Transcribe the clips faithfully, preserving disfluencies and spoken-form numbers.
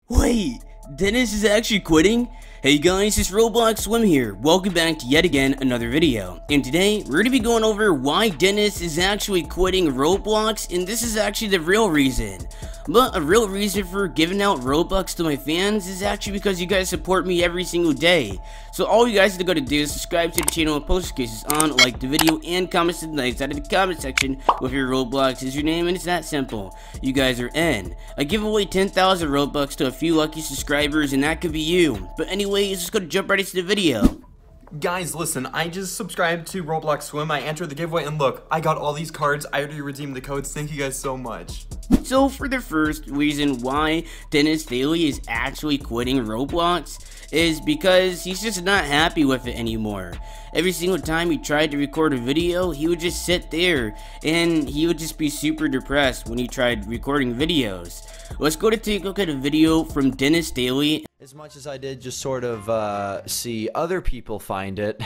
Wait, Dennis is actually quitting? Hey guys, it's Roblox Swim here. Welcome back to yet again another video. And today, we're going to be going over why Dennis is actually quitting Roblox, and this is actually the real reason. But a real reason for giving out Robux to my fans is actually because you guys support me every single day. So all you guys have to go to do is subscribe to the channel and post notifications on, like the video, and comment to the nice side of the comment section with your Roblox is your name, and it's that simple. You guys are in. I give away ten thousand Robux to a few lucky subscribers, and that could be you. But anyways, just go to jump right into the video. Guys, listen, I just subscribed to Roblox Swim, I entered the giveaway, and look, I got all these cards, I already redeemed the codes, thank you guys so much. So for the first reason why Dennis Daily is actually quitting Roblox is because he's just not happy with it anymore. Every single time he tried to record a video, he would just sit there and he would just be super depressed when he tried recording videos. Let's go to take a look at a video from Dennis Daily. As much as I did just sort of uh, see other people find it,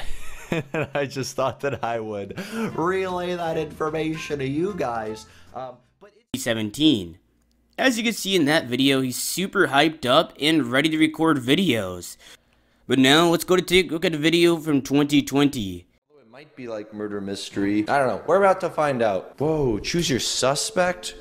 I just thought that I would relay that information to you guys. Um, but seventeen. As you can see in that video, he's super hyped up and ready to record videos. But now let's go to take a look at a video from twenty twenty. It might be like murder mystery. I don't know. We're about to find out. Whoa, choose your suspect?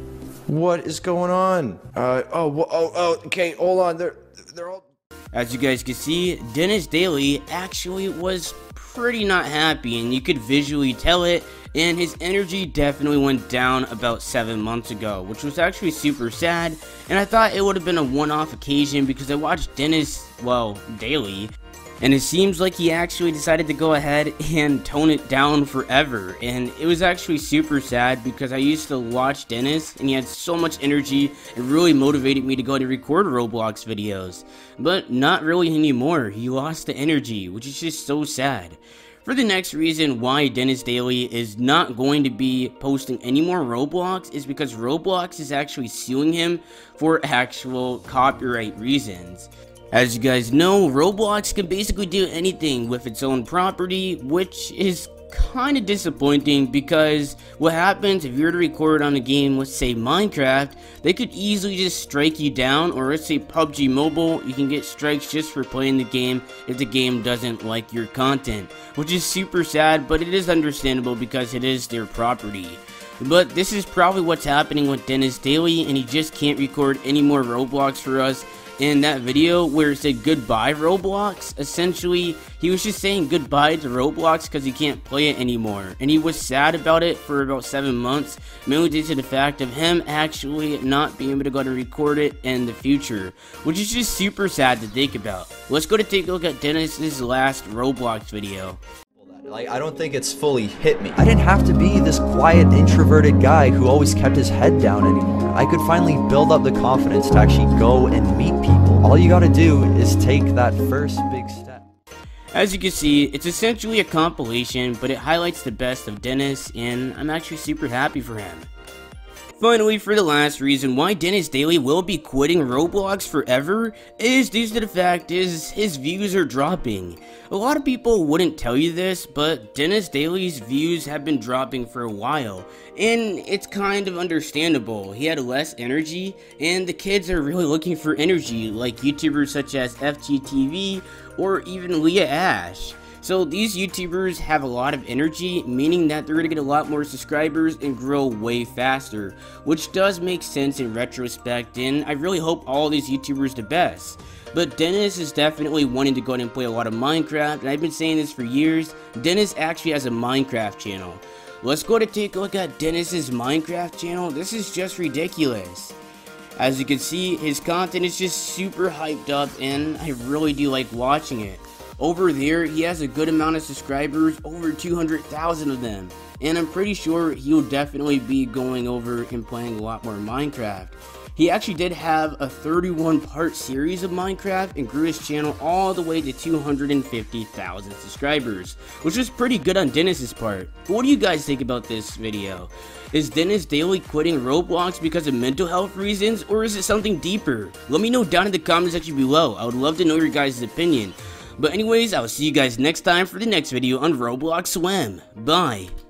What is going on? Uh, oh, oh, oh, okay, hold on. They're, they're all... As you guys can see, Dennis Daily actually was pretty not happy, and you could visually tell it, and his energy definitely went down about seven months ago, which was actually super sad, and I thought it would have been a one-off occasion because I watched Dennis, well, daily, and it seems like he actually decided to go ahead and tone it down forever, and it was actually super sad because I used to watch Dennis and he had so much energy. It really motivated me to go to record Roblox videos, but not really anymore. He lost the energy, which is just so sad. For the next reason why Dennis Daily is not going to be posting any more Roblox is because Roblox is actually suing him for actual copyright reasons. As you guys know, Roblox can basically do anything with its own property, which is kind of disappointing because what happens if you were to record on a game, let's say Minecraft, they could easily just strike you down, or let's say P U B G Mobile, you can get strikes just for playing the game if the game doesn't like your content, which is super sad, but it is understandable because it is their property. But this is probably what's happening with Dennis Daily, and he just can't record any more Roblox for us. In that video where it said goodbye Roblox, essentially he was just saying goodbye to Roblox because he can't play it anymore, and he was sad about it for about seven months, mainly due to the fact of him actually not being able to go to record it in the future, which is just super sad to think about. Let's go to take a look at Dennis's last Roblox video. Like, I don't think it's fully hit me. I didn't have to be this quiet, introverted guy who always kept his head down anymore. I could finally build up the confidence to actually go and meet people. All you gotta do is take that first big step. As you can see, it's essentially a compilation, but it highlights the best of Dennis, and I'm actually super happy for him. Finally, for the last reason why Dennis Daily will be quitting Roblox forever is due to the fact is his views are dropping. A lot of people wouldn't tell you this, but Dennis Daily's views have been dropping for a while, and it's kind of understandable. He had less energy, and the kids are really looking for energy, like YouTubers such as F G T V or even Leah Ash. So these YouTubers have a lot of energy, meaning that they're going to get a lot more subscribers and grow way faster, which does make sense in retrospect, and I really hope all these YouTubers the best. But Dennis is definitely wanting to go ahead and play a lot of Minecraft, and I've been saying this for years. Dennis actually has a Minecraft channel. Let's go to take a look at Dennis's Minecraft channel. This is just ridiculous. As you can see, his content is just super hyped up, and I really do like watching it. Over there, he has a good amount of subscribers, over two hundred thousand of them, and I'm pretty sure he'll definitely be going over and playing a lot more Minecraft. He actually did have a thirty-one part series of Minecraft and grew his channel all the way to two hundred fifty thousand subscribers, which was pretty good on Dennis's part. But what do you guys think about this video? Is Dennis Daily quitting Roblox because of mental health reasons, or is it something deeper? Let me know down in the comment section below. I would love to know your guys' opinion. But anyways, I will see you guys next time for the next video on Roblox Swim. Bye.